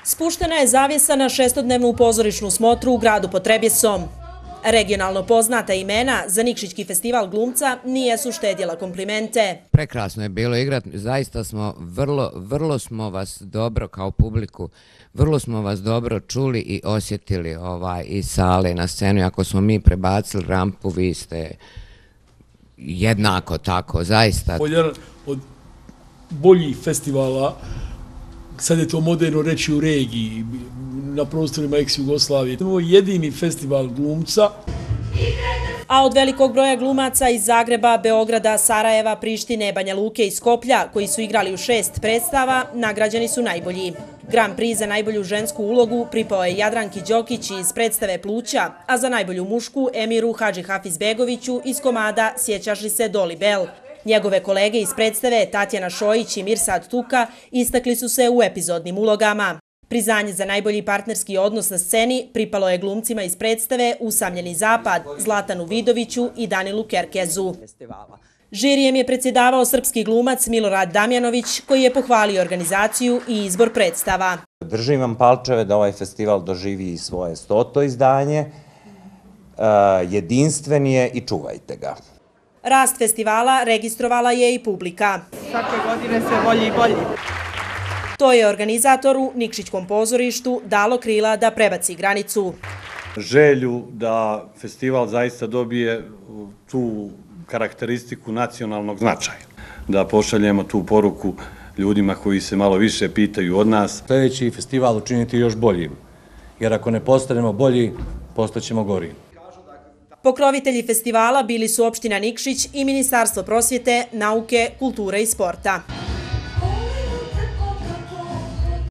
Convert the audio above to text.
Spuštena je zavjesa na šestodnevnu pozorišnu smotru u gradu pod Trebjesom. Regionalno poznata imena za Nikšićki festival glumca nijesu štedjela komplimente. Prekrasno je bilo igrati, zaista smo vrlo smo vas dobro kao publiku, vrlo smo vas dobro čuli i osjetili iz sale na scenu. Ako smo mi prebacili rampu, vi ste jednako tako, zaista. Jedan od boljih festivala, sad je to moderno reći u regiji, na prostorima ex-Jugoslavije. To je jedini festival glumca. A od velikog broja glumaca iz Zagreba, Beograda, Sarajeva, Prištine, Banja Luke i Skoplja, koji su igrali u 6 predstava, nagrađeni su najbolji. Grand Prix za najbolju žensku ulogu pripao je Jadranki Đokić iz predstave Pluća, a za najbolju mušku Emiru Hadžihafizbegoviću iz komada Sjećaš li se Doli Bel. Njegove kolege iz predstave Tatjana Šojić i Mirsad Tuka istakli su se u epizodnim ulogama. Priznanje za najbolji partnerski odnos na sceni pripalo je glumcima iz predstave Usamljeni zapad, Zlatanu Vidoviću i Danilu Kerkezu. Žirijem je predsjedavao srpski glumac Milorad Damjanović, koji je pohvalio organizaciju i izbor predstava. Držim vam palčeve da ovaj festival doživi svoje 100. izdanje, jedinstven je i čuvajte ga. Rast festivala registrovala je i publika. Svake godine sve bolji i bolji. To je organizatoru Nikšićkom pozorištu dalo krila da prebaci granicu. Želju da festival zaista dobije tu karakteristiku nacionalnog značaja. Da pošaljemo tu poruku ljudima koji se malo više pitaju od nas. Sljedeći festival učiniti još boljim, jer ako ne postanemo bolji, postaćemo gori. Pokrovitelji festivala bili su opština Nikšić i Ministarstvo prosvjete, nauke, kulture i sporta.